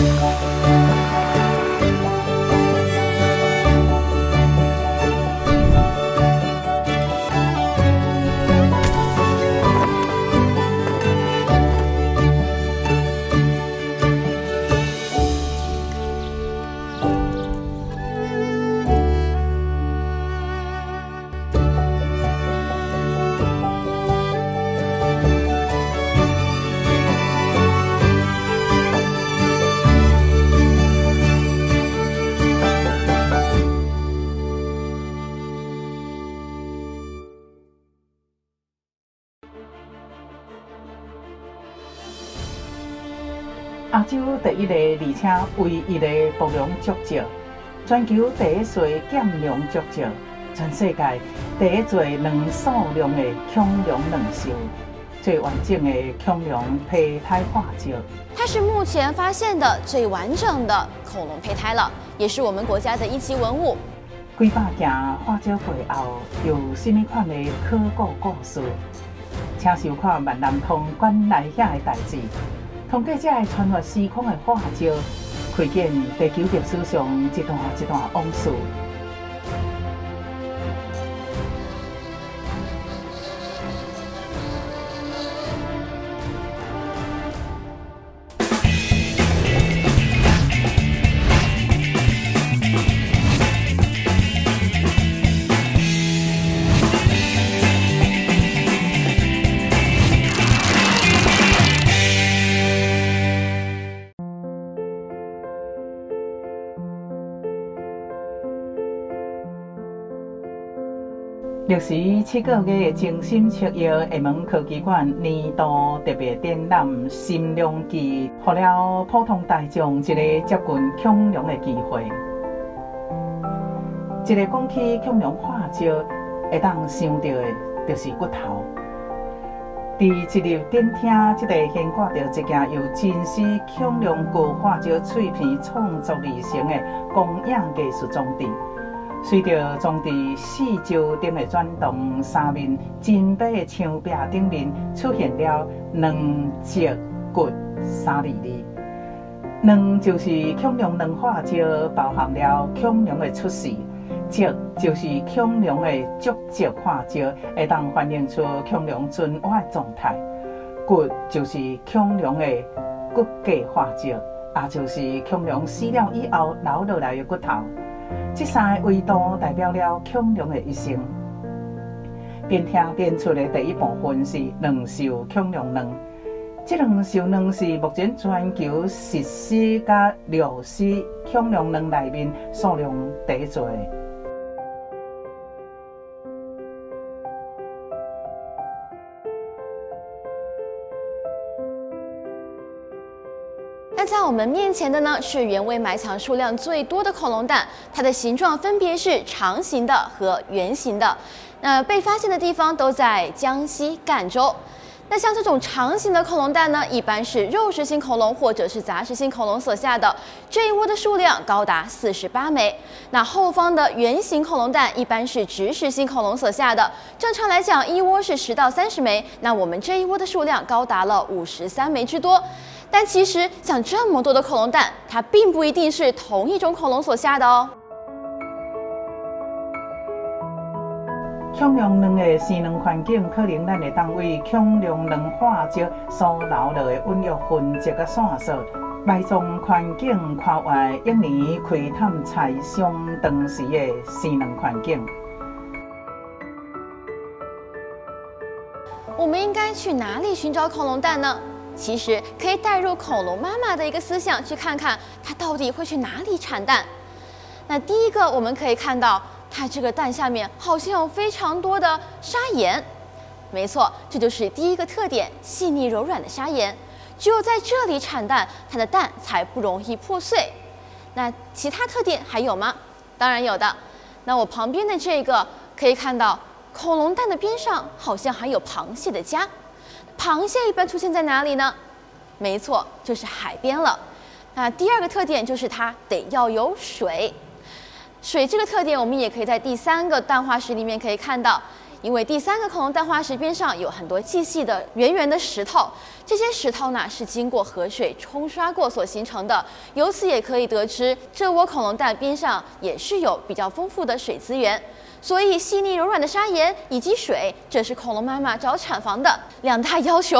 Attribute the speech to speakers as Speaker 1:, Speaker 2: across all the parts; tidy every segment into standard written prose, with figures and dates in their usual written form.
Speaker 1: 亚洲第一个，而且唯一的博龙足石，全球第一岁减量足石，全世界第一座两数量的恐龙卵兽，最完整的恐龙胚胎化石。
Speaker 2: 它是目前发现的最完整的恐龙胚胎了，也是我们国家的一级文物。
Speaker 1: 几百件化石背后有甚么款的考古故事？请收看万南通馆内遐的代志。通过这个穿越时空的化石，开见地球历史上一段一段往事。历时7个月的精心卓约，厦门科技馆年度特别展览《心量记》，给了普通大众一个接近恐龙的机会。一个讲起恐龙化石，会当想到的就是骨头。伫一入展厅，这个悬挂着一件由真实恐龙骨化石脆片创作而成的光影艺术装置。随着装置四周顶的转动，3面金白的墙壁顶面出现了2脊骨3字字。2就是恐龙卵化石，包含了恐龙的出世；脊就是恐龙的足迹化石，会当反映出恐龙进化的状态；骨就是恐龙的骨骼化石，也就是恐龙死了以后留落来的骨头。这3个维度代表了恐龙的一生。展厅展出的第一部分是2兽恐龙卵，这2兽卵是目前全球实施甲6施恐龙卵内面数量第一座的。
Speaker 2: 那在我们面前的呢，是原位埋藏数量最多的恐龙蛋，它的形状分别是长形的和圆形的。那被发现的地方都在江西赣州。那像这种长形的恐龙蛋呢，一般是肉食性恐龙或者是杂食性恐龙所下的，这一窝的数量高达48枚。那后方的圆形恐龙蛋一般是植食性恐龙所下的，正常来讲一窝是10到30枚，那我们这一窝的数量高达了53枚之多。但其实像这么多的恐龙蛋，它并不一定是同一种恐龙所下的哦。
Speaker 1: 恐龙卵的生卵环境，可能咱会当为恐龙卵化石所留落的温育痕迹甲线索。埋葬环境跨越1年开探采相当时的生卵环境。
Speaker 2: 我们应该去哪里寻找恐龙蛋呢？其实可以带入恐龙妈妈的一个思想，去看看它到底会去哪里产蛋。那第一个，我们可以看到它这个蛋下面好像有非常多的砂岩。没错，这就是第一个特点，细腻柔软的砂岩。只有在这里产蛋，它的蛋才不容易破碎。那其他特点还有吗？当然有的。那我旁边的这个可以看到，恐龙蛋的边上好像还有螃蟹的家。螃蟹一般出现在哪里呢？没错，就是海边了。那第二个特点就是它得要有水。水这个特点，我们也可以在第3个蛋化石里面可以看到， 因为第三个恐龙蛋化石边上有很多细细的、圆圆的石头，这些石头呢是经过河水冲刷过所形成的。由此也可以得知，这窝恐龙蛋边上也是有比较丰富的水资源。所以，细腻柔软的砂岩以及水，这是恐龙妈妈找产房的2大要求。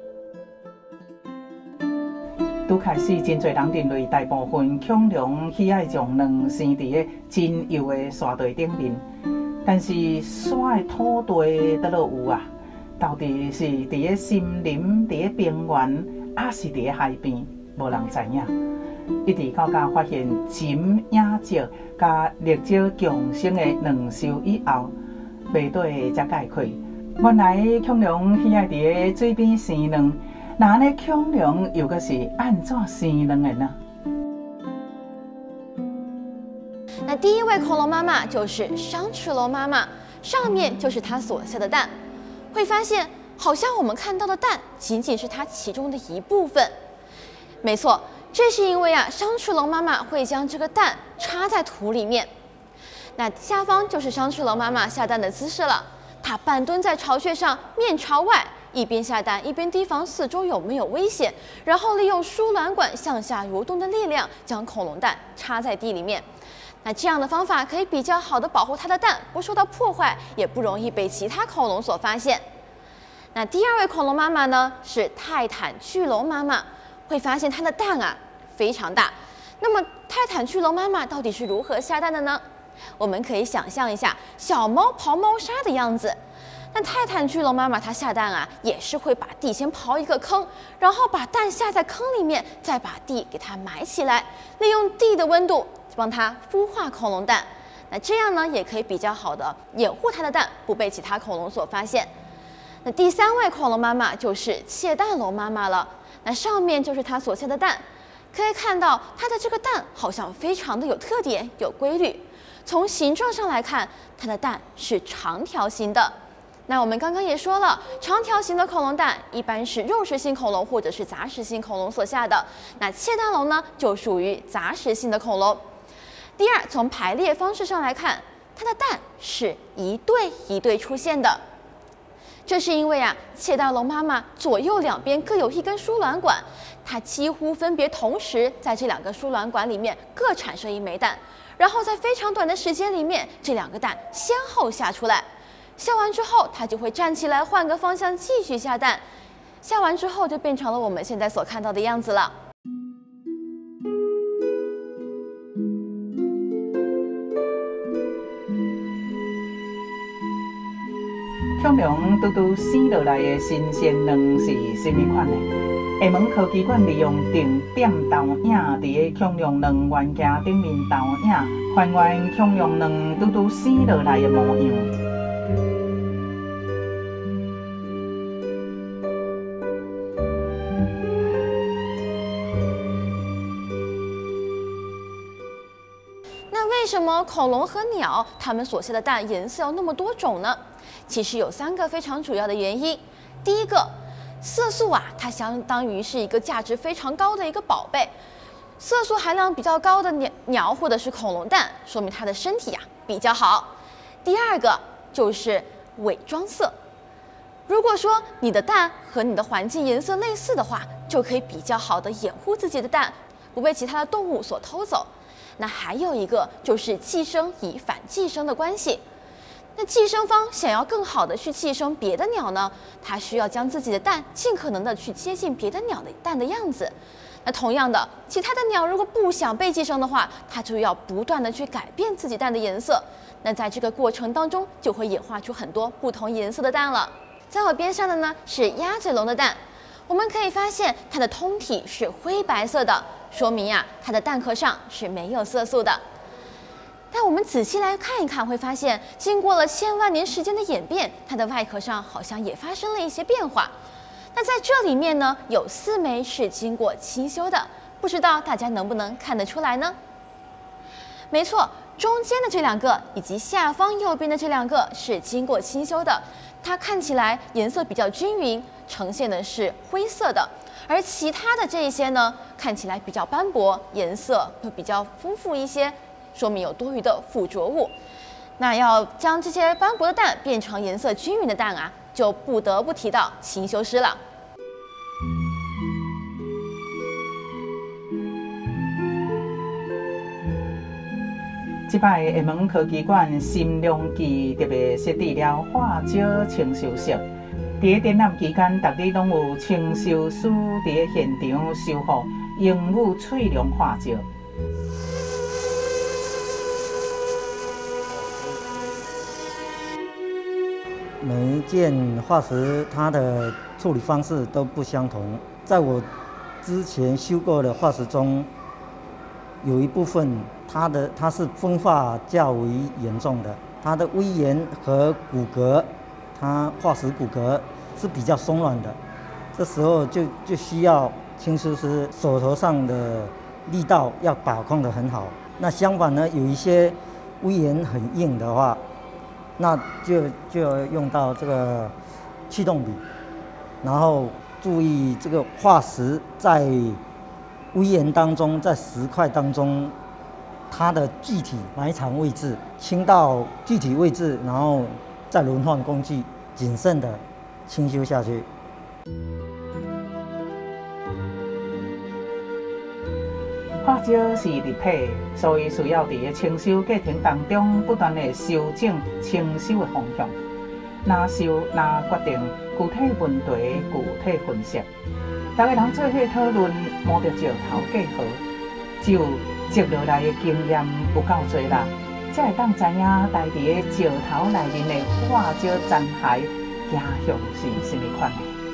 Speaker 1: 拄开始，真侪人认为大部分恐龙喜爱将卵生伫个真幼的沙地顶面，但是沙的土地倒落有啊，到底是伫个森林、伫个平原，还是伫个海边，无人知影。一直到发现金影石甲绿藻共生的卵巢以后，脉底才解开，原来恐龙喜爱伫个水边生卵。那呢，恐龙又个是按怎生卵的呢？
Speaker 2: 那第一位恐龙妈妈就是商翅龙妈妈，上面就是它所下的蛋。会发现，好像我们看到的蛋仅仅是它其中的一部分。没错，这是因为商翅龙妈妈会将这个蛋插在土里面。那下方就是商翅龙妈妈下蛋的姿势了，它半蹲在巢穴上，面朝外。一边下蛋，一边提防四周有没有危险，然后利用输卵管向下蠕动的力量，将恐龙蛋插在地里面。那这样的方法可以比较好的保护它的蛋不受到破坏，也不容易被其他恐龙所发现。那第二位恐龙妈妈呢，是泰坦巨龙妈妈。会发现它的蛋非常大。那么泰坦巨龙妈妈到底是如何下蛋的呢？我们可以想象一下小猫刨猫砂的样子。那泰坦巨龙妈妈它下蛋也是会把地先刨一个坑，然后把蛋下在坑里面，再把地给它埋起来，利用地的温度帮它孵化恐龙蛋。那这样呢，也可以比较好的掩护它的蛋不被其他恐龙所发现。那第三位恐龙妈妈就是窃蛋龙妈妈了。那上面就是它所下的蛋，可以看到它的这个蛋好像非常的有特点、有规律。从形状上来看，它的蛋是长条形的。那我们刚刚也说了，长条形的恐龙蛋一般是肉食性恐龙或者是杂食性恐龙所下的。那窃蛋龙呢，就属于杂食性的恐龙。第二，从排列方式上来看，它的蛋是一对一对出现的。这是因为窃蛋龙妈妈左右两边各有一根输卵管，它几乎分别同时在这2个输卵管里面各产生1枚蛋，然后在非常短的时间里面，这2个蛋先后下出来。下完之后，它就会站起来，换个方向继续下蛋。下完之后，就变成了我们现在所看到的样子了。
Speaker 1: 恐龙拄拄生落来的新鲜卵是什么款的？厦门科技馆利用定点投影，伫个恐龙卵原件顶面投影，还原恐龙卵拄拄生落来的模样。
Speaker 2: 为什么恐龙和鸟它们所下的蛋颜色要那么多种呢？其实有3个非常主要的原因。第一个，色素它相当于是一个价值非常高的一个宝贝。色素含量比较高的鸟或者是恐龙蛋，说明它的身体比较好。第二个就是伪装色。如果说你的蛋和你的环境颜色类似的话，就可以比较好的掩护自己的蛋不被其他的动物所偷走。那还有一个就是寄生与反寄生的关系。那寄生方想要更好的去寄生别的鸟呢，它需要将自己的蛋尽可能的去接近别的鸟的蛋的样子。那同样的，其他的鸟如果不想被寄生的话，它就要不断的去改变自己蛋的颜色。那在这个过程当中，就会演化出很多不同颜色的蛋了。在我边上的呢是鸭嘴龙的蛋，我们可以发现它的通体是灰白色的。说明它的蛋壳上是没有色素的。但我们仔细来看一看，会发现经过了千万年时间的演变，它的外壳上好像也发生了一些变化。那在这里面呢，有4枚是经过清修的，不知道大家能不能看得出来呢？没错，中间的这2个以及下方右边的这2个是经过清修的，它看起来颜色比较均匀，呈现的是灰色的。而其他的这一些呢，看起来比较斑驳，颜色会比较丰富一些，说明有多余的附着物。 那要将这些斑驳的蛋变成颜色均匀的蛋啊，就不得不提到清修师了。
Speaker 1: 即摆厦门科技馆新良记特别设置了化石清修室，伫展览期间，逐日拢有清修师伫现场修复鹦鹉翠龙化石。
Speaker 3: 每一件化石它的处理方式都不相同。在我之前修过的化石中，有一部分它是风化较为严重的，它的威严和骨骼，它化石骨骼是比较松软的。这时候就需要清修师手头上的力道要把控得很好。那相反呢，有一些威严很硬的话，那就要用到这个气动笔，然后注意这个化石在威严当中，在石块当中，它的具体埋藏位置，清到具体位置，然后再轮换工具，谨慎的清修下去。
Speaker 1: 化石是立体，所以需要伫清修过程当中不断的修正清修的方向。哪修哪决定具体问题具体分析，大家人做伙讨论，摸着石头结合，只有积落来的经验有够多啦，才会当知影台伫个石头内面的化石残骸倾向是什么款的。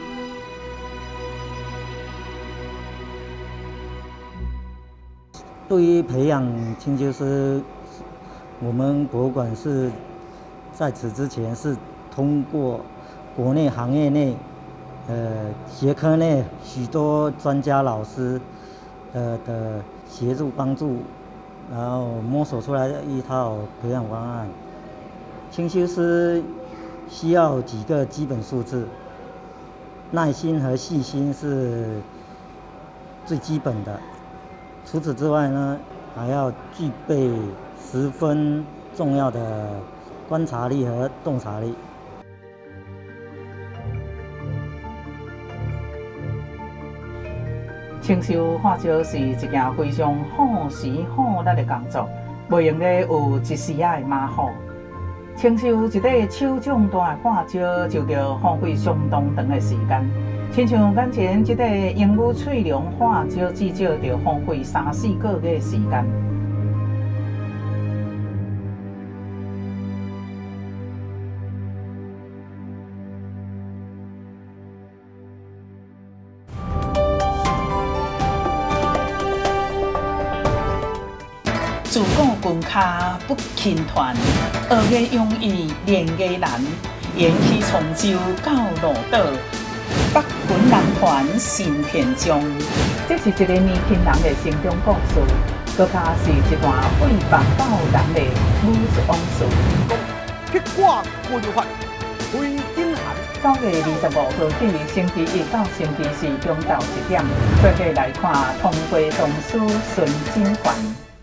Speaker 3: 对于培养清修师，我们博物馆是在此之前是通过国内行业内、学科内许多专家老师的协助帮助，然后摸索出来的一套培养方案。清修师需要几个基本素质，耐心和细心是最基本的。除此之外呢，还要具备十分重要的观察力和洞察力。
Speaker 1: 清修化石是一件非常耗时耗力的工作，袂用咧有一时仔的马虎。清修一块手掌大的化石，就要耗费相当长的时间。亲像眼前这块鹦鹉翠龙化石，至少要耗费3-4个月的时间。自古军卡不轻团，学艺用意练艺难，沿起从州到罗岛。北军南团新篇章，这是一个年轻人的成长故事，搁加是一段为百报人的武术往事。
Speaker 4: 铁挂军法，回京寒。
Speaker 1: 9月25號起，星期一到星期四中晝1點，做伙來看通歸宗師孫金環。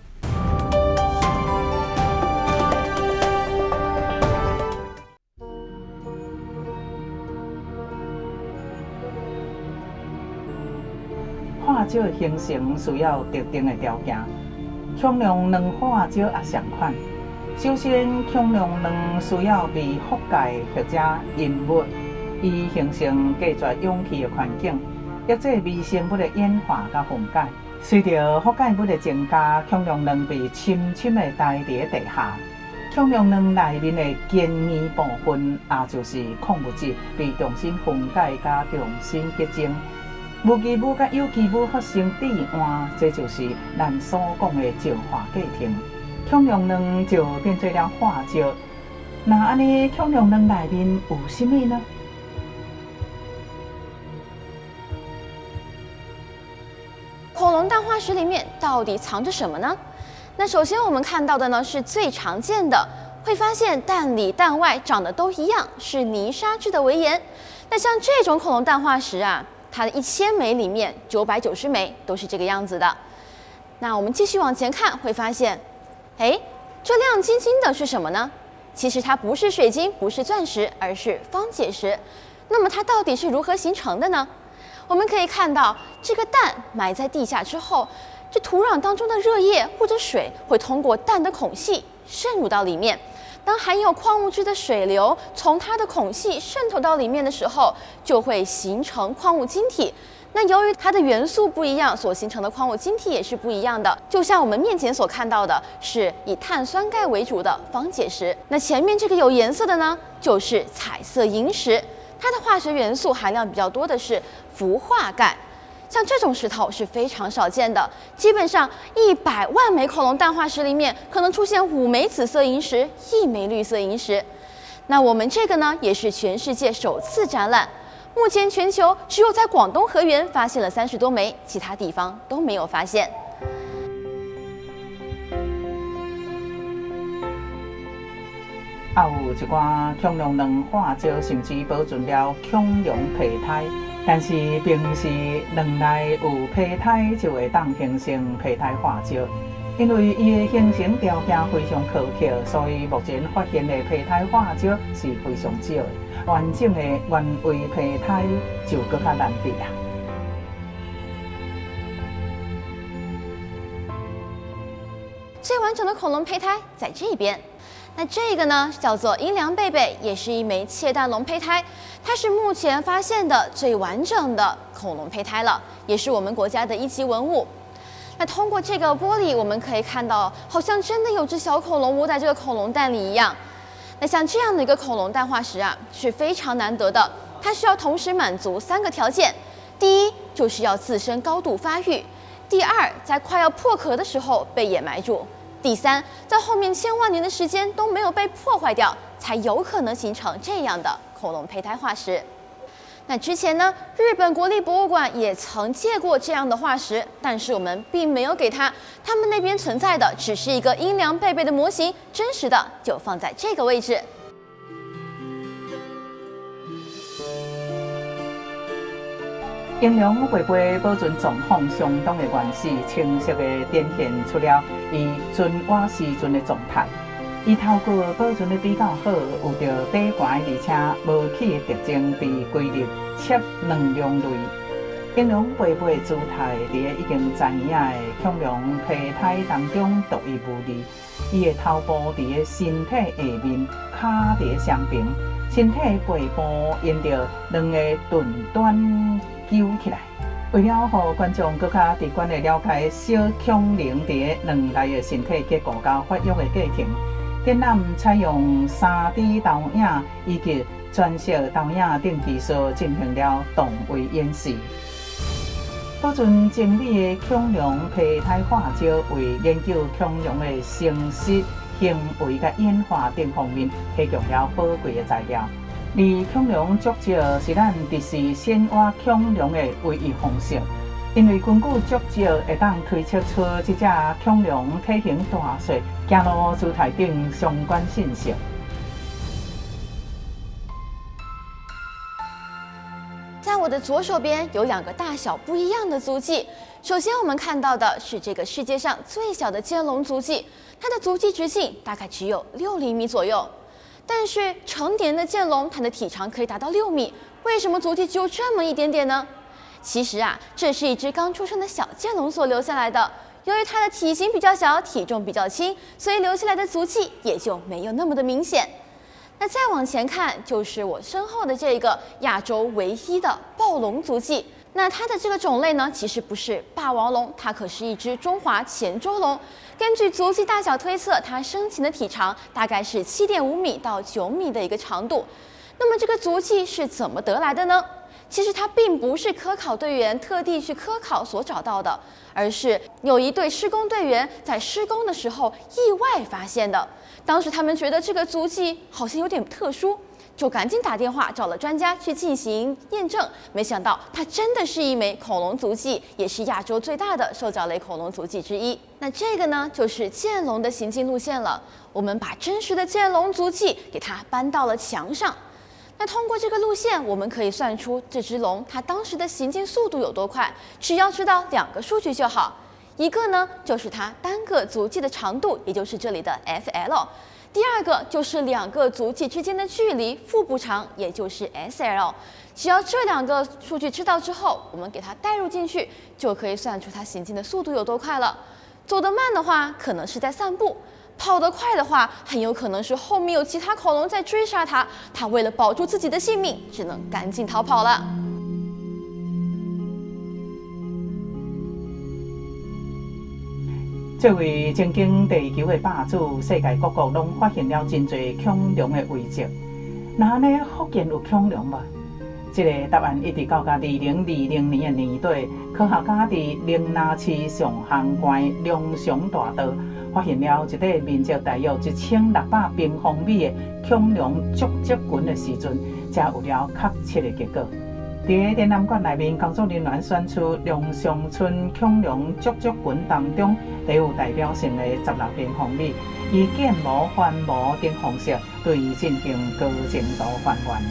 Speaker 1: 化石的形成需要特定的条件，恐龙卵化石也相款。首先，恐龙卵需要被覆盖或者淹没，以形成隔绝氧气的环境，抑制微生物的演化甲分解。随着覆盖物的增加，恐龙卵被深深的待伫地下。恐龙卵内面的坚硬部分，也就是矿物质，被重新分解甲重新结晶。无机物甲有机物发生置换，这就是咱所讲的石化过程。恐龙卵就变做了化石。那安尼，恐龙卵内面有什么呢？
Speaker 2: 恐龙蛋化石里面到底藏着什么呢？那首先我们看到的呢是最常见的，会发现蛋里蛋外长得都一样，是泥沙质的围岩。那像这种恐龙蛋化石啊，它的1000枚里面990枚都是这个样子的。那我们继续往前看，会发现，哎，这亮晶晶的是什么呢？ 其实它不是水晶，不是钻石，而是方解石。那么它到底是如何形成的呢？我们可以看到，这个氮埋在地下之后，这土壤当中的热液或者水会通过氮的孔隙渗入到里面。当含有矿物质的水流从它的孔隙渗透到里面的时候，就会形成矿物晶体。那由于它的元素不一样，所形成的矿物晶体也是不一样的。就像我们面前所看到的，是以碳酸钙为主的方解石。那前面这个有颜色的呢，就是彩色萤石，它的化学元素含量比较多的是氟化钙。像这种石头是非常少见的，基本上100万枚恐龙蛋化石里面，可能出现5枚紫色萤石，1枚绿色萤石。那我们这个呢，也是全世界首次展览。目前全球只有在广东河源发现了30多枚，其他地方都没有发现。
Speaker 1: 还有一寡恐龙卵化石，甚至保存了恐龙胚胎，但是并不是卵内有胚胎就会当形成胚胎化石。因为伊的形成条件非常苛刻，所以目前发现的胚胎化石是非常少的。完整的原位胚胎就更加难得啦。
Speaker 2: 最完整的恐龙胚胎在这边。那这个呢，叫做阴梁贝贝，也是一枚窃蛋龙胚胎，它是目前发现的最完整的恐龙胚胎了，也是我们国家的1级文物。那通过这个玻璃，我们可以看到，好像真的有只小恐龙窝在这个恐龙蛋里一样。那像这样的一个恐龙蛋化石啊，是非常难得的，它需要同时满足3个条件：第一，就是要自身高度发育；第二，在快要破壳的时候被掩埋住；第三，在后面千万年的时间都没有被破坏掉，才有可能形成这样的恐龙胚胎化石。那之前呢，日本国立博物馆也曾借过这样的化石，但是我们并没有给它，他们那边存在的只是一个阴梁贝贝的模型，真实的就放在这个位置。
Speaker 1: 阴梁贝贝保存状况相当的原始，清晰地展现出了伊存活时阵的状态。伊透过保存得比较好，有着底悬而且无起的特征，被归入切能量类。阴梁贝贝的姿态伫个已经知影的恐龙胚胎当中独一无二。伊的头部伫个身体下面，骹伫个上平，身体背部因着2个盾端揪起来。为了让观众更加直观地了解小恐龙伫个卵内的身体结构甲发育的过程。展览采用3D 投影以及全色投影等技术进行了动位演示。保存精美的恐龙胚胎化石，为研究恐龙的生殖、行为甲演化等方面提供了宝贵的材料。而恐龙足迹是咱直视显化恐龙的唯一方式。因为根据足迹会当推测出这只恐龙体型大小、行路姿态等相关信息。
Speaker 2: 在我的左手边有2个大小不一样的足迹。首先，我们看到的是这个世界上最小的剑龙足迹，它的足迹直径大概只有6厘米左右。但是成年的剑龙，它的体长可以达到6米，为什么足迹只有这么一点点呢？其实啊，这是一只刚出生的小剑龙所留下来的。由于它的体型比较小，体重比较轻，所以留下来的足迹也就没有那么的明显。那再往前看，就是我身后的这个亚洲唯一的暴龙足迹。那它的这个种类呢，其实不是霸王龙，它可是一只中华前洲龙。根据足迹大小推测，它生前的体长大概是7.5米到9米的一个长度。那么这个足迹是怎么得来的呢？其实它并不是科考队员特地去科考所找到的，而是有一队施工队员在施工的时候意外发现的。当时他们觉得这个足迹好像有点特殊，就赶紧打电话找了专家去进行验证。没想到它真的是一枚恐龙足迹，也是亚洲最大的兽脚类恐龙足迹之一。那这个呢，就是剑龙的行进路线了。我们把真实的剑龙足迹给它搬到了墙上。那通过这个路线，我们可以算出这只龙它当时的行进速度有多快。只要知道2个数据就好，一个呢就是它单个足迹的长度，也就是这里的 FL； 第二个就是两个足迹之间的距离腹部长，也就是 SL。只要这两个数据知道之后，我们给它代入进去，就可以算出它行进的速度有多快了。走得慢的话，可能是在散步；跑得快的话，很有可能是后面有其他恐龙在追杀它，它为了保住自己的性命，只能赶紧逃跑了。
Speaker 1: 作为曾经地球的霸主，世界各国拢发现了真侪恐龙的遗迹。那安尼福建有恐龙无？这个答案一直到2020年的年底，科学家伫岭南市上行关龙翔大道发现了一块面积大约1600平方米的恐龙足迹群的时阵，才有了确切的结果。在展览馆内面，工作人员选出龙翔村恐龙足迹群当中最有代表性的16平方米，以建模、翻模等方式对伊进行高精度还原。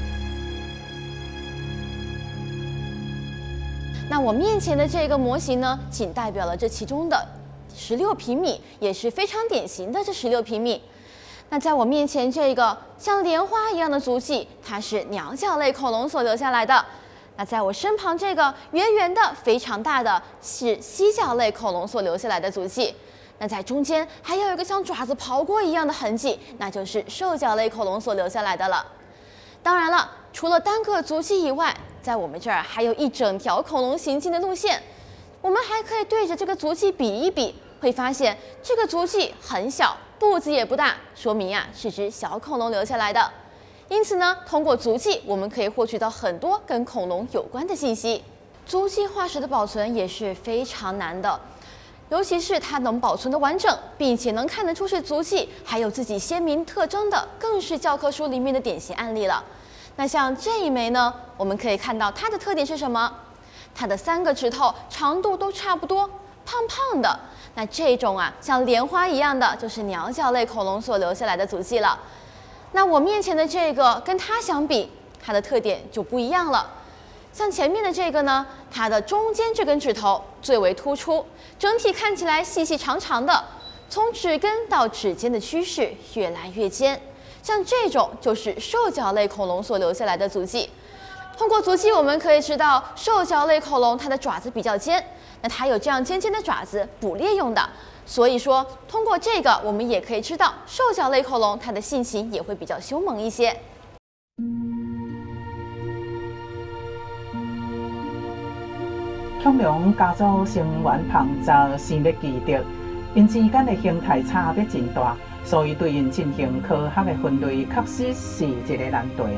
Speaker 2: 那我面前的这个模型呢，仅代表了这其中的16平米，也是非常典型的这16平米。那在我面前这个像莲花一样的足迹，它是鸟脚类恐龙所留下来的。那在我身旁这个圆圆的、非常大的是犀角类恐龙所留下来的足迹。那在中间还有一个像爪子刨过一样的痕迹，那就是兽脚类恐龙所留下来的了。当然了，除了单个足迹以外，在我们这儿还有一整条恐龙行进的路线。我们还可以对着这个足迹比一比，会发现这个足迹很小，步子也不大，说明是只小恐龙留下来的。因此呢，通过足迹，我们可以获取到很多跟恐龙有关的信息。足迹化石的保存也是非常难的，尤其是它能保存的完整，并且能看得出是足迹，还有自己鲜明特征的，更是教科书里面的典型案例了。那像这一枚呢，我们可以看到它的特点是什么？它的3个指头长度都差不多，胖胖的。那这种像莲花一样的，就是鸟脚类恐龙所留下来的足迹了。那我面前的这个跟它相比，它的特点就不一样了。像前面的这个呢，它的中间这根指头最为突出，整体看起来细细长长的，从指根到指尖的趋势越来越尖。像这种就是兽脚类恐龙所留下来的足迹。通过足迹，我们可以知道兽脚类恐龙它的爪子比较尖，那它有这样尖尖的爪子捕猎用的。所以说，通过这个，我们也可以知道兽脚类恐龙它的性情也会比较凶猛一些。
Speaker 1: 恐龙家族成员旁遭生物奇特，因之间的形态差别真大，所以对因进行科学的分类，确实是一个难题。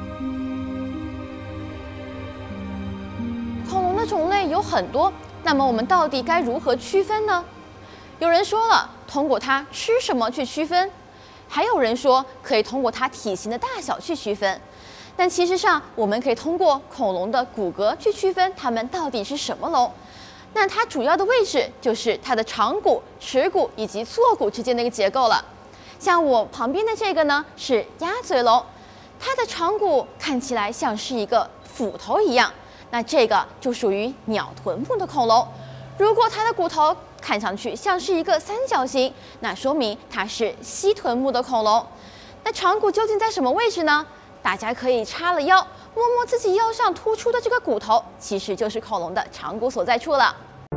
Speaker 2: 恐龙的种类有很多，那么我们到底该如何区分呢？有人说了，通过它吃什么去区分；还有人说可以通过它体型的大小去区分。但其实上，我们可以通过恐龙的骨骼去区分它们到底是什么龙。那它主要的位置就是它的长骨、齿骨以及坐骨之间的一个结构了。像我旁边的这个呢是鸭嘴龙，它的长骨看起来像是一个斧头一样。那这个就属于鸟臀目的恐龙。如果它的骨头看上去像是一个三角形，那说明它是蜥臀目的恐龙。那长骨究竟在什么位置呢？大家可以叉了腰，摸摸自己腰上突出的这个骨头，其实就是恐龙的长骨所在处了。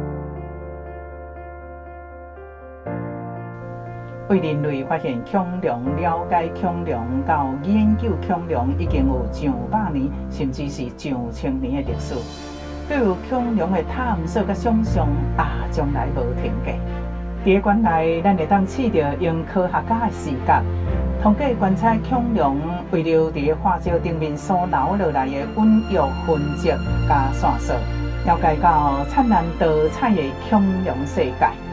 Speaker 1: 为人类发现恐龙、了解恐龙到研究恐龙，已经有上百年，甚至是上千年的历史。对于恐龙的探索甲想象，从来无停过。在馆内，咱会当试着用科学家的视角，通过观察恐龙遗留在化石顶面所留落来的稳玉痕迹甲线索，了解到灿烂多彩的恐龙世界。